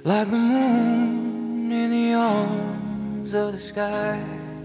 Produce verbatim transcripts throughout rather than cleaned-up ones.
like the moon in the arms of the sky.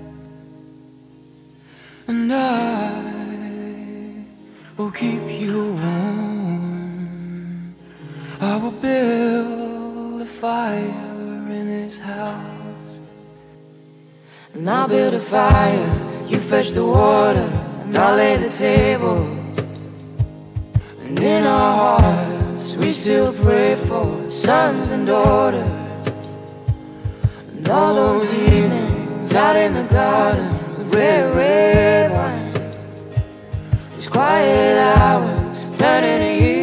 And I will keep you warm. I will build a fire in this house. And I'll build a fire, you fetch the water, and I'll lay the table. And in our hearts we still pray for sons and daughters. And all those evenings out in the garden with red, red wine, these quiet hours turning to years.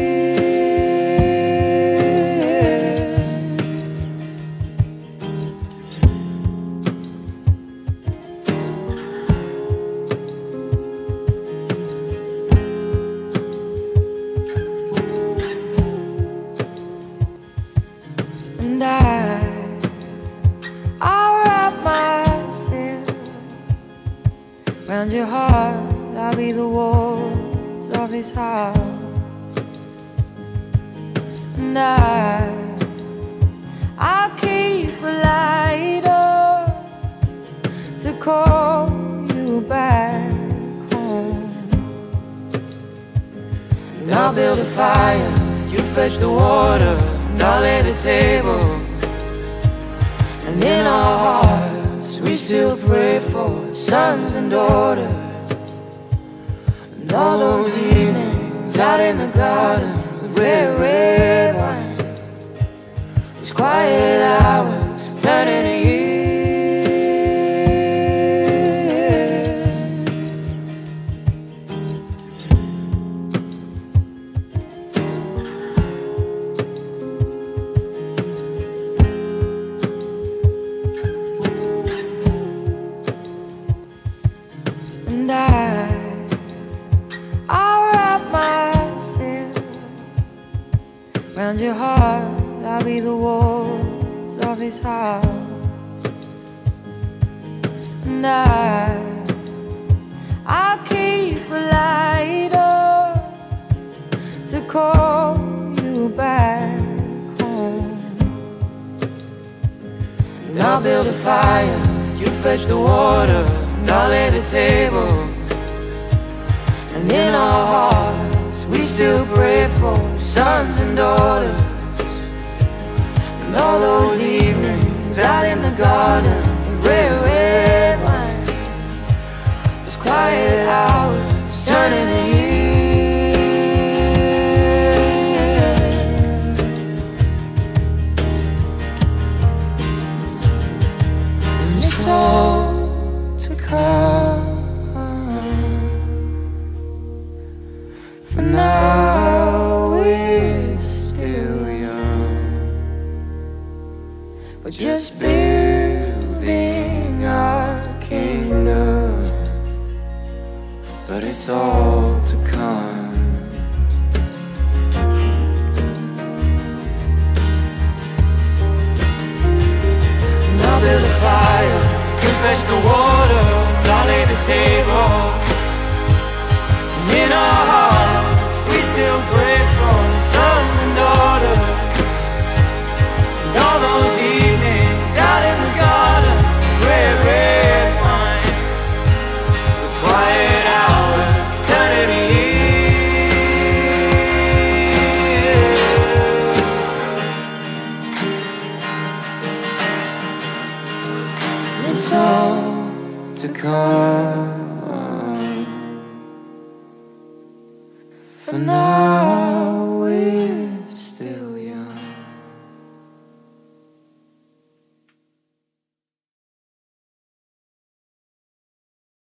And I, I'll wrap myself round your heart. I'll be the walls of his heart. And I, I'll keep a light up to call you back home. And I'll build a fire, you fetch the water, and I'll lay the table. And in our hearts we still pray for sons and daughters. And all those evenings out in the garden with red, red wine, these quiet hours turning to years. And I, I'll wrap myself round your heart. I'll be the walls of his heart. And I, I'll keep a light up to call you back home. And I'll build a fire, you fetch the water, and I'll lay the table. And in our hearts we still pray for sons and daughters. And all those evenings out in the garden with red, red wine, those quiet hours turning to years. And it's all to come. For now we're still young, we're just building our kingdom, but it's all to come. And I'll build a fire, you fetch the water, and I'll lay the table. And in our hearts we still pray for sons and daughters. And all those evenings out in the garden, red, red wine, those quiet hours turning to years. And it's all to come. For now